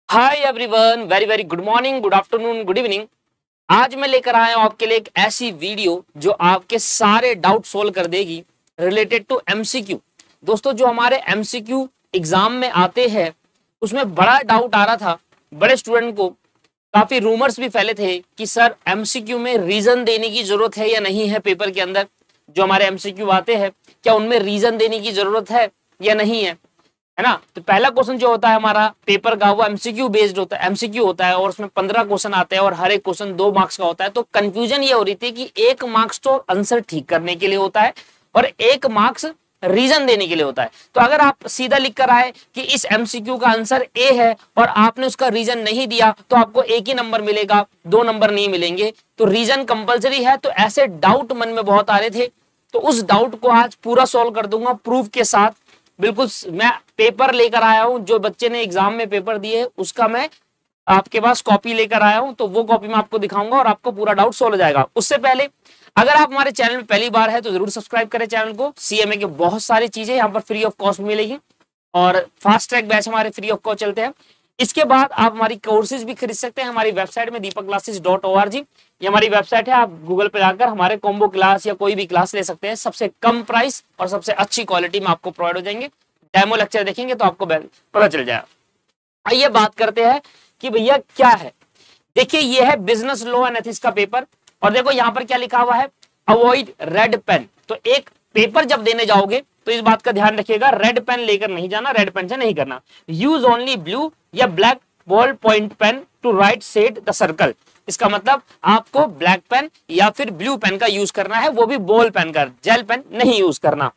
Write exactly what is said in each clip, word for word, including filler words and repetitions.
हाय everyone, very very good morning, good afternoon, good evening. आज मैं लेकर आया हूं आपके लिए एक ऐसी वीडियो जो आपके सारे डाउट सोल्व कर देगी रिलेटेड टू एमसीक्यू। दोस्तों, जो हमारे एमसीक्यू एग्जाम में आते हैं उसमें बड़ा डाउट आ रहा था बड़े स्टूडेंट को। काफी रूमर्स भी फैले थे कि सर एमसीक्यू में रीजन देने की जरूरत है या नहीं है। पेपर के अंदर जो हमारे एमसीक्यू आते हैं क्या उनमें रीजन देने की जरूरत है या नहीं है, है ना। तो पहला क्वेश्चन जो होता है हमारा पेपर का वो एमसीक्यू बेस्ड होता है, एमसीक्यू होता है और उसमें पंद्रह क्वेश्चन आते हैं और हर एक क्वेश्चन दो मार्क्स का होता है। तो कंफ्यूजन ये हो रही थी कि एक मार्क्स तो आंसर ठीक करने के लिए होता है और एक मार्क्स रीजन देने के लिए होता है। तो अगर आप सीधा लिख कर आए कि इस एमसीक्यू का आंसर ए है और आपने उसका रीजन नहीं दिया तो आपको एक ही नंबर मिलेगा, दो नंबर नहीं मिलेंगे। तो रीजन कंपलसरी है। तो ऐसे डाउट मन में बहुत आ रहे थे, तो उस डाउट को आज पूरा सॉल्व कर दूंगा प्रूफ के साथ। बिल्कुल मैं पेपर लेकर आया हूं, जो बच्चे ने एग्जाम में पेपर दिए उसका मैं आपके पास कॉपी लेकर आया हूं, तो वो कॉपी मैं आपको दिखाऊंगा और आपको पूरा डाउट सॉल्व हो जाएगा। उससे पहले अगर आप हमारे चैनल में पहली बार है तो जरूर सब्सक्राइब करें चैनल को। सीएमए की बहुत सारी चीजें यहाँ पर फ्री ऑफ कॉस्ट मिलेगी और फास्ट ट्रैक बैच हमारे फ्री ऑफ कॉस्ट चलते हैं। इसके बाद आप हमारी कोर्सेज भी खरीद सकते हैं हमारी वेबसाइट में Deepak classes dot O R G. ये हमारी वेबसाइट है, आप गूगल पे जाकर हमारे कॉम्बो क्लास या कोई भी क्लास ले सकते हैं। सबसे कम प्राइस और सबसे अच्छी क्वालिटी में आपको प्रोवाइड हो जाएंगे। डेमो लेक्चर देखेंगे तो आपको पता चल जाएगा। आइए बात करते हैं कि भैया क्या है। देखिए ये है बिजनेस लॉ एंड एथिक्स का पेपर और देखो यहाँ पर क्या लिखा हुआ है, अवॉइड रेड पेन। तो एक पेपर जब देने जाओगे तो इस बात का ध्यान रखिएगा, रेड पेन लेकर नहीं जाना, रेड पेन से नहीं करना। यूज ओनली ब्लू या black ball point pen to write set the circle. इसका मतलब आपको ब्लैक पेन या फिर ब्लू पेन का यूज करना है, वो भी बॉल पेन का, जेल पेन नहीं यूज करना।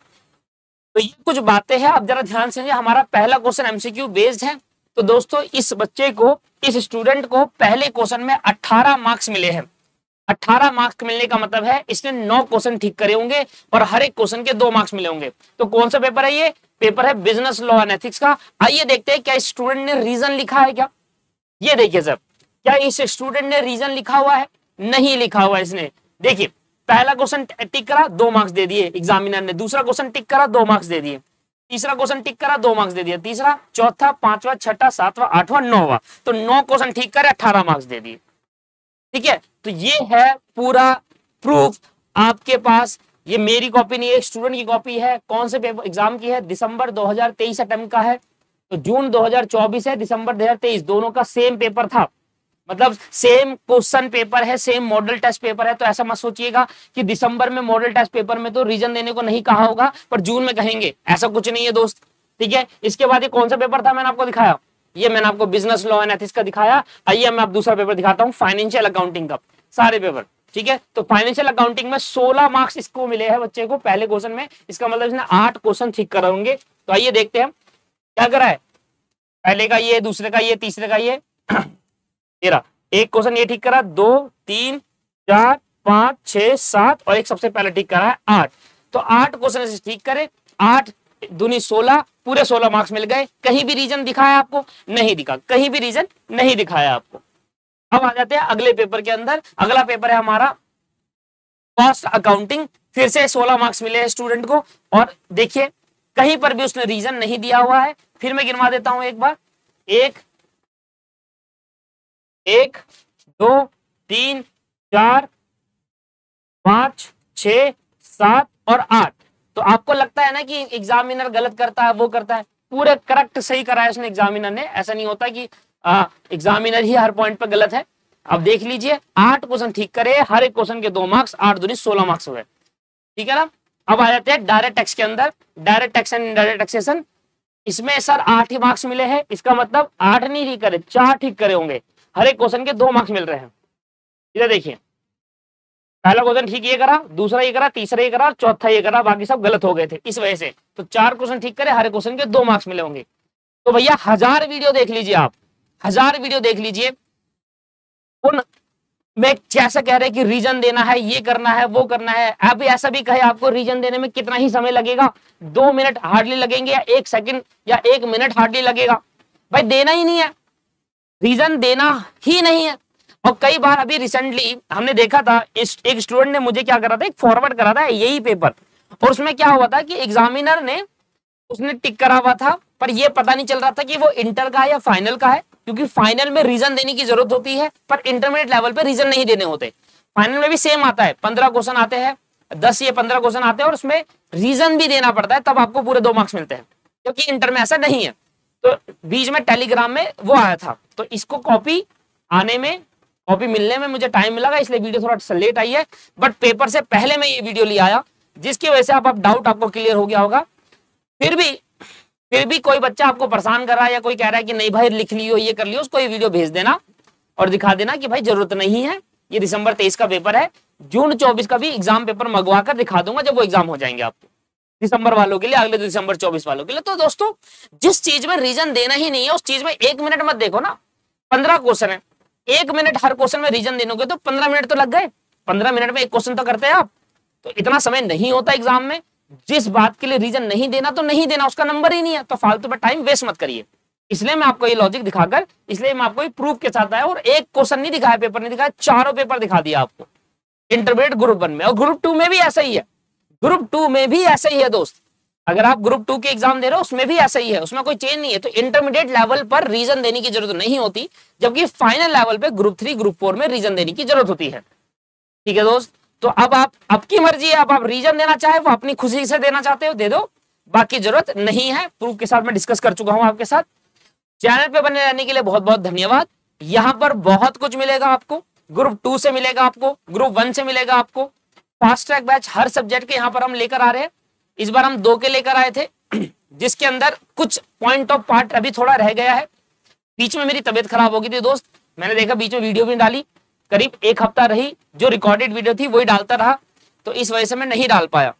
तो ये कुछ बातें हैं, आप जरा ध्यान से। हमारा पहला क्वेश्चन एमसीक्यू बेस्ड है। तो दोस्तों इस बच्चे को, इस स्टूडेंट को पहले क्वेश्चन में अठारह मार्क्स मिले हैं। अठारह मार्क्स मिलने का मतलब है इसने नौ क्वेश्चन ठीक करे होंगे और हर एक क्वेश्चन के दो मार्क्स मिले होंगे। तो कौन सा पेपर है ये? पेपर है बिजनेस लॉ एंड एथिक्स का। आइए देखते हैं क्या स्टूडेंट ने रीजन लिखा है क्या। ये देखिए सर, क्या इस स्टूडेंट ने रीजन लिखा हुआ है? नहीं लिखा हुआ है इसने। देखिए पहला क्वेश्चन टिक करा, दो मार्क्स दे दिए एग्जामिनर ने। दूसरा क्वेश्चन टिक करा, दो मार्क्स दे दिए। तीसरा क्वेश्चन टिक करा, दो मार्क्स दे दिए। तीसरा, चौथा, पांचवा, छठा, सातवां, आठवां, नौवां, तो नौ क्वेश्चन ठीक करे, अठारह मार्क्स दे दिए। ठीक है, तो ये है पूरा प्रूफ आपके पास। ये मेरी कॉपी नहीं है, स्टूडेंट की कॉपी है। कौन से पेपर एग्जाम की है? दिसंबर दो हजार तेईस अटेम्प्ट का है। तो जून दो हजार चौबीस है, दिसंबर दो हजार तेईस, दोनों का सेम पेपर था। मतलब सेम क्वेश्चन पेपर है, सेम मॉडल टेस्ट पेपर है। तो ऐसा मत सोचिएगा कि दिसंबर में मॉडल टेस्ट पेपर में तो रीजन देने को नहीं कहा होगा पर जून में कहेंगे, ऐसा कुछ नहीं है दोस्त। ठीक है, इसके बाद ये कौन सा पेपर था मैंने आपको दिखाया? ये मैंने आपको बिजनेस लॉ एंड एथिक्स का दिखाया। आइए मैं आप दूसरा पेपर दिखाता हूँ, फाइनेंशियल अकाउंटिंग का, सारे पेपर। ठीक है, तो फाइनेंशियल अकाउंटिंग में सोलह मार्क्स इसको मिले हैं बच्चे को पहले क्वेश्चन में। इसका मतलब इसने आठ क्वेश्चन ठीक कर होंगे। तो आइए देखते हैं क्या करा है। पहले का ये, दूसरे का ये, तीसरे का ये, तेरह। एक क्वेश्चन ये ठीक करा, दो, तीन, चार, पांच, छह, सात और एक सबसे पहले ठीक करा है आठ। तो आठ क्वेश्चन ठीक करे, आठ दूनी सोलह, पूरे सोलह मार्क्स मिल गए। कहीं भी रीजन दिखाया आपको? नहीं दिखा, कहीं भी रीजन नहीं दिखाया आपको। अब आ जाते हैं अगले पेपर के अंदर। अगला पेपर है हमारा कॉस्ट अकाउंटिंग। फिर से सोलह मार्क्स मिले हैं स्टूडेंट को और देखिए कहीं पर भी उसने रीजन नहीं दिया हुआ है। फिर मैं गिनवा देता हूं एक बार, एक एक दो तीन चार पांच छह सात और आठ। तो आपको लगता है ना कि एग्जामिनर गलत करता है, वो करता है? पूरे करेक्ट सही करा है उसने एग्जामिनर ने। ऐसा नहीं होता कि एग्जामिनर ही हर पॉइंट पर गलत है। अब देख लीजिए, आठ क्वेश्चन ठीक करे, हर एक क्वेश्चन के दो मार्क्स, आठ दूनी सोलह मार्क्स हुए। ठीक है ना। अब आ जाते हैं डायरेक्ट टैक्स के अंदर, direct tax and indirect taxation. इसमें सर आठ ही मार्क्स मिले हैं। इसका मतलब आठ नहीं ठीक करे, चार ठीक करे होंगे, हर एक क्वेश्चन के दो मार्क्स मिल रहे हैं। इधर देखिए, पहला क्वेश्चन ठीक ये करा, दूसरा ये करा, तीसरा ये करा, चौथा ये करा, बाकी सब गलत हो गए थे इस वजह से। तो चार क्वेश्चन ठीक करे, हर एक क्वेश्चन के दो मार्क्स मिले होंगे। तो भैया हजार वीडियो देख लीजिए, आप हजार वीडियो देख लीजिए। उन में कैसे कह रहे कि रीजन देना है, ये करना है, वो करना है। अभी ऐसा भी कहे आपको रीजन देने में कितना ही समय लगेगा, दो मिनट हार्डली लगेंगे या एक सेकंड या एक मिनट हार्डली लगेगा। भाई देना ही नहीं है, रीजन देना ही नहीं है। और कई बार अभी रिसेंटली हमने देखा था, एक स्टूडेंट ने मुझे क्या करा था, एक फॉरवर्ड करा था यही पेपर, और उसमें क्या हुआ था कि एग्जामिनर ने उसने टिक करा हुआ था पर ये पता नहीं चल रहा था कि वो इंटर का है या फाइनल का है। क्योंकि फाइनल में रीजन देने की जरूरत होती है, पर इंटरमीडिएट लेवल पे रीजन नहीं देने होते। फाइनल में भी सेम आता है, पंद्रह क्वेश्चन आते हैं, दस या पंद्रह क्वेश्चन आते हैं और उसमें रीजन भी देना पड़ता है, तब आपको पूरे दो मार्क्स मिलते हैं, क्योंकि इंटर में ऐसा नहीं है। तो बीच में टेलीग्राम में वो आया था, तो इसको कॉपी आने में, कॉपी मिलने में मुझे टाइम मिला, इसलिए वीडियो थोड़ा सा लेट आई है, बट पेपर से पहले मैं ये वीडियो ले आया, जिसकी वजह से आप, आप डाउट आपको क्लियर हो गया होगा। फिर भी फिर भी कोई बच्चा आपको परेशान कर रहा है या कोई कह रहा है कि नहीं भाई लिख लियो, ये कर लियो, उसको ये वीडियो भेज देना और दिखा देना कि भाई जरूरत नहीं है, ये दिसंबर तेईस का पेपर है, जून चौबीस का भी एग्जाम पेपर मंगवा कर दिखा दूंगा जब वो एग्जाम हो जाएंगे आपको, दिसंबर वालों के लिए, अगले दिसंबर चौबीस वालों के लिए। तो दोस्तों जिस चीज में रीजन देना ही नहीं है उस चीज में एक मिनट मत देखो ना। पंद्रह क्वेश्चन है, एक मिनट हर क्वेश्चन में रीजन देनोगे तो पंद्रह मिनट तो लग गए, पंद्रह मिनट में एक क्वेश्चन तो करते हैं आप, तो इतना समय नहीं होता एग्जाम में। जिस बात के लिए रीजन नहीं देना तो नहीं देना, उसका नंबर ही नहीं है, तो फालतू में टाइम वेस्ट मत करिए। इसलिए मैं आपको ये लॉजिक दिखाकर, इसलिए मैं आपको प्रूफ के साथ आया, और एक क्वेश्चन नहीं दिखाया, पेपर नहीं दिखाया, चारों पेपर दिखा दिया आपको इंटरमीडिएट ग्रुप वन में, और ग्रुप टू में भी ऐसा ही है, ग्रुप टू में भी ऐसा ही है दोस्त। अगर आप ग्रुप टू के एग्जाम दे रहे हो उसमें भी ऐसा ही है, उसमें कोई चेंज नहीं है। तो इंटरमीडिएट लेवल पर रीजन देने की जरूरत नहीं होती, जबकि फाइनल लेवल पे ग्रुप थ्री ग्रुप फोर में रीजन देने की जरूरत होती है। ठीक है दोस्त, तो अब आप, आपकी मर्जी है, अब आप रीजन देना चाहे वो अपनी खुशी से देना चाहते हो दे दो, बाकी जरूरत नहीं है। प्रूफ के साथ मैं डिस्कस कर चुका हूं आपके साथ। चैनल पे बने रहने के लिए बहुत बहुत धन्यवाद। यहाँ पर बहुत कुछ मिलेगा आपको, ग्रुप टू से मिलेगा आपको, ग्रुप वन से मिलेगा आपको, फास्ट ट्रैक बैच हर सब्जेक्ट के यहाँ पर हम लेकर आ रहे हैं। इस बार हम दो के लेकर आए थे, जिसके अंदर कुछ पॉइंट ऑफ पार्ट अभी थोड़ा रह गया है। बीच में मेरी तबीयत खराब हो गई थी दोस्त, मैंने देखा बीच में वीडियो भी डाली, करीब एक हफ्ता रही, जो रिकॉर्डेड वीडियो थी वही डालता रहा, तो इस वजह से मैं नहीं डाल पाया।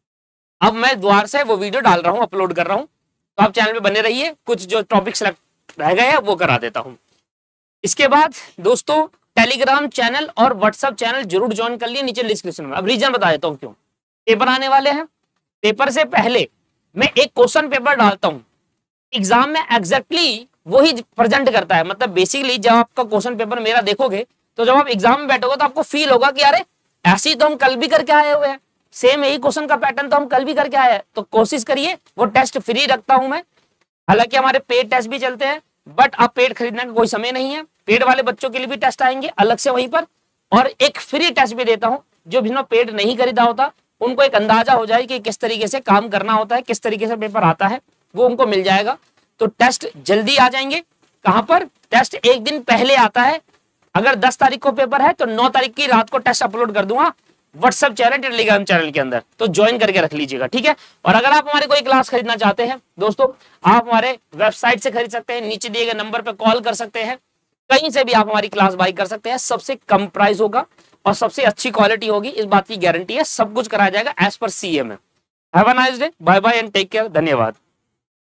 अब मैं दोबारा से वो वीडियो डाल रहा हूँ, अपलोड कर रहा हूँ, तो आप चैनल पे बने रहिए। कुछ जो टॉपिक सेलेक्ट रह गए हैं वो करा देता हूँ। इसके बाद दोस्तों टेलीग्राम चैनल और व्हाट्सएप चैनल जरूर ज्वाइन कर लिए, नीचे डिस्क्रिप्शन में। अब रीजन बता देता हूँ क्यों। पेपर आने वाले हैं, पेपर से पहले मैं एक क्वेश्चन पेपर डालता हूँ, एग्जाम में एग्जैक्टली वही प्रेजेंट करता है। मतलब बेसिकली जब आपका क्वेश्चन पेपर मेरा देखोगे, तो जब आप एग्जाम में बैठोगे तो आपको फील होगा कि अरे ऐसी तो हम कल भी करके आए हुए हैं, सेम यही क्वेश्चन का पैटर्न तो हम कल भी करके आए हैं। तो कोशिश करिए, वो टेस्ट फ्री रखता हूं मैं, हालांकि हमारे पेड टेस्ट भी चलते हैं, बट अब पेड खरीदने का कोई समय नहीं है। पेड वाले बच्चों के लिए भी टेस्ट आएंगे अलग से वहीं पर, और एक फ्री टेस्ट भी देता हूं, जो जिन्होंने पेड नहीं खरीदा होता उनको एक अंदाजा हो जाए कि किस तरीके से काम करना होता है, किस तरीके से पेपर आता है, वो उनको मिल जाएगा। तो टेस्ट जल्दी आ जाएंगे। कहां पर? टेस्ट एक दिन पहले आता है। अगर दस तारीख को पेपर है तो नौ तारीख की रात को टेस्ट अपलोड कर दूंगा व्हाट्सएप चैनल, टेलीग्राम चैनल के अंदर, तो ज्वाइन करके रख लीजिएगा, ठीक है। और अगर आप हमारे कोई क्लास खरीदना चाहते हैं दोस्तों, आप हमारे वेबसाइट से खरीद सकते हैं, नीचे दिए गए नंबर पर कॉल कर सकते हैं, कहीं से भी आप हमारी क्लास बाई कर सकते हैं। सबसे कम प्राइस होगा और सबसे अच्छी क्वालिटी होगी, इस बात की गारंटी है। सब कुछ कराया जाएगा एज पर सी एम है। Have a nice day, bye bye and take care, धन्यवाद।